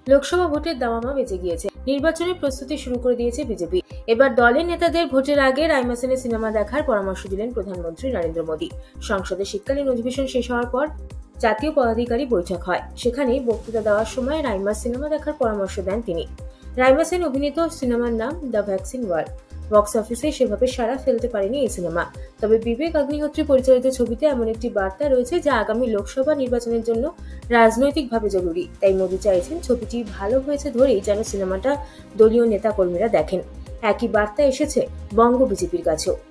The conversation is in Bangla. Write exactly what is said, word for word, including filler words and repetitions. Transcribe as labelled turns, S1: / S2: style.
S1: লোকসভা ভোটের দামামা বেজে গিয়েছে। নির্বাচনের প্রস্তুতি শুরু করে দিয়েছে বিজেপি। এবার দলের নেতাদের ভোটের আগে রাইমা সেনের সিনেমা দেখার পরামর্শ দিলেন প্রধানমন্ত্রী নরেন্দ্র মোদী। সংসদের শীতকালীন অধিবেশন শেষ হওয়ার পর জাতীয় পদাধিকারী বৈঠক হয়। সেখানে বক্তৃতা দেওয়ার সময় রাইমার সিনেমা দেখার পরামর্শ দেন তিনি। রাইমা সেন অভিনীত সিনেমার নাম দ্য ভ্যাকসিন ওয়ার। বক্স অফিসে সেভাবে সাড়া ফেলতে পারেনি এই সিনেমা। তবে বিবেক অগ্নিহোত্রী পরিচালিত ছবিতে এমন একটি বার্তা রয়েছে যা আগামী লোকসভা নির্বাচনের জন্য রাজনৈতিকভাবে জরুরি। তাই মোদী চাইছেন ছবিটি ভালো হয়েছে ধরেই যেন সিনেমাটা দলীয় নেতা কর্মীরা দেখেন। একই বার্তা এসেছে বঙ্গ বিজেপির কাছেও।